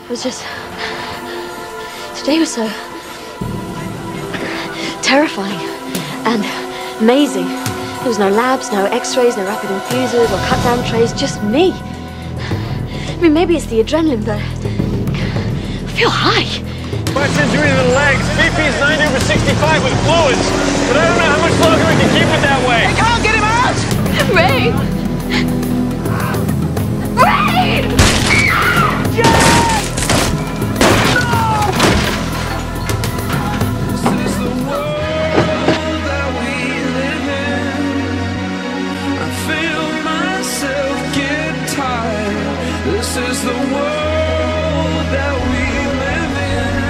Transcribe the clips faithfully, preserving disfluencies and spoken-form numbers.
It was just... Today was so... terrifying and amazing. There was no labs, no x-rays, no rapid infusers or cut-down trays, just me. I mean, maybe it's the adrenaline, but I feel high. Much injury to the legs. B P's ninety over sixty-five with fluids. But I don't know how much longer we can keep it that way. Hey, come on, get him out! Ray! Ray! This is the world that we live in. I feel myself get tired. This is the world that we live in.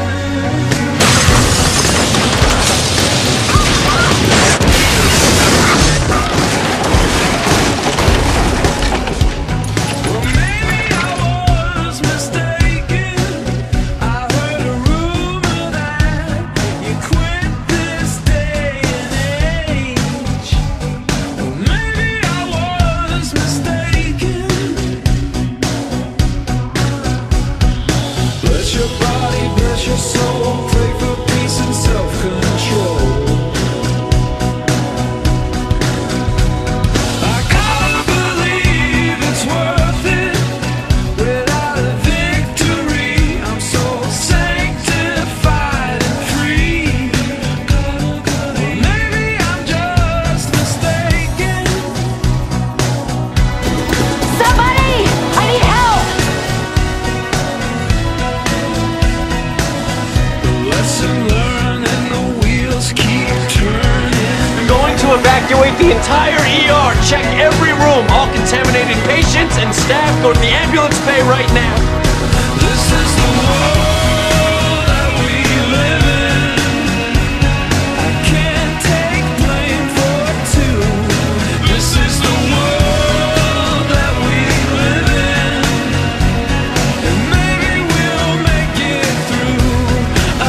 Well, maybe I was mistaken. I heard a rumor that you quit this day and age. Well, maybe I was mistaken. Bless your body, bless your soul. Pray for peace and self-control. I gotta believe it's worth it. Without a victory, I'm so sanctified and free. Maybe I'm just mistaken. Somebody! I need help! Lesson learned and the wheels keep turning. I'm going to evacuate the entire E R. Check every room. All contaminated patients and staff. Go to the ambulance bay right now. This is the world that we live in. I can't take blame for two. This is the world that we live in. And maybe we'll make it through.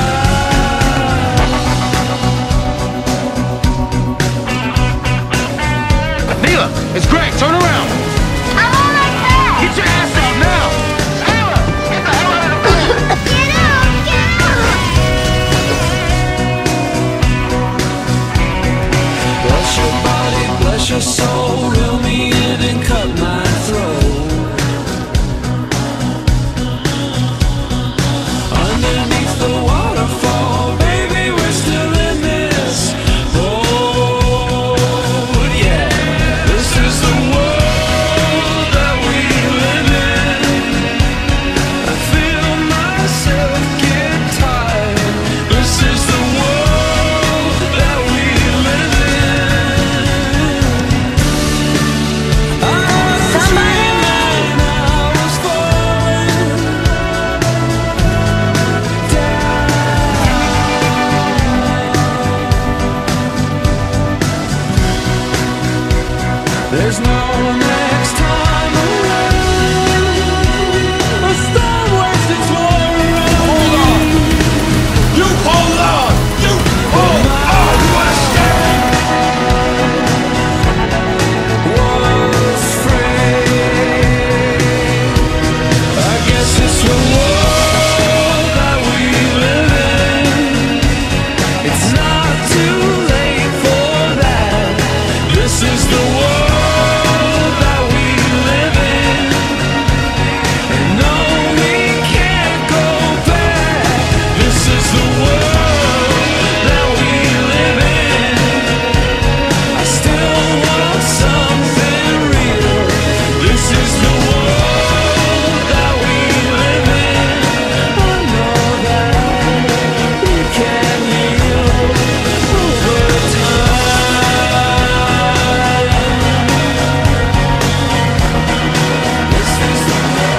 Neela, it's Greg. Turn around. I'm all like that! Get your ass out now. Neela, get the hell out of the way. Get out! Get out! Bless your body, bless your soul. Reel me in and cut my throat. Underneath the waterfall, baby, we're still in this boat, yeah. This is the world that we live in. I feel myself get tired. This is the world that we live in. I was dreaming I was falling down. There's no next time around. A storm wastes its war around. Hold on. You hold on. You hold on. Western. Was free. I guess it's the world that we live in. It's not too late for that. This is the world that we live in. And no, we can't go back. This is the world that we live in. I still want something real. This is the world that we live in. I know that we can heal over time. This is the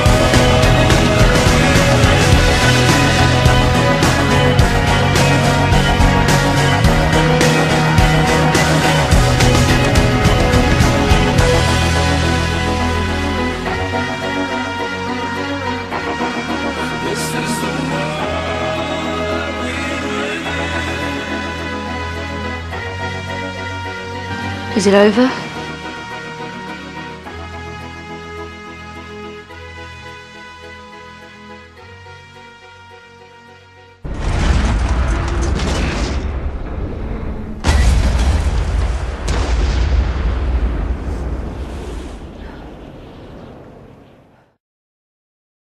This is the world we live in. Is it over?